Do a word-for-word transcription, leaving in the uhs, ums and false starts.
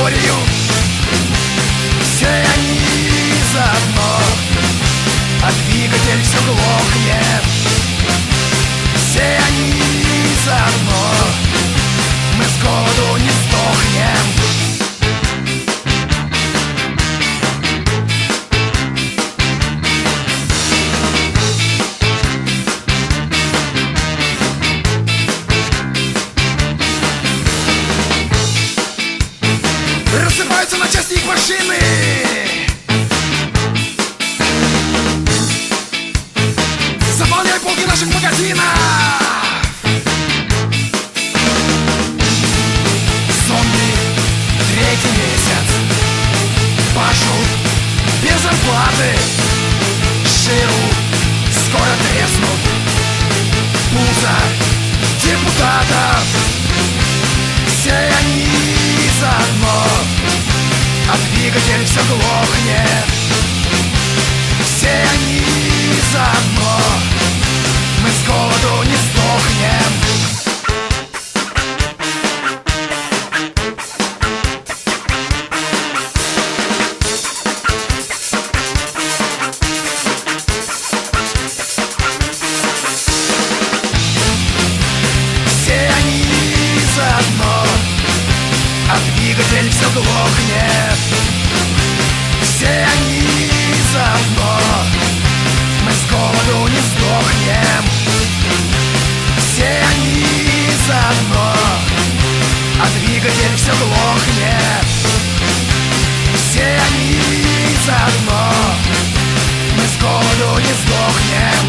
историю. Все они заодно, а двигатель все глохнет. Все они заодно, мы с голоду не сдохнем. Рассыпаются на части их машины. Заполняй полки наших магазинов. Зомби третий месяц пашут без зарплаты. Жиру скоро треснут пузо депутатов. Все они заодно, а двигатель все глохнет. Все они заодно, мы с голоду не сдохнем. Все они заодно, а двигатель все глохнет. Все они заодно, мы с голоду не сдохнем. Все они заодно, а двигатель все глохнет. Все они заодно, мы с голоду не сдохнем.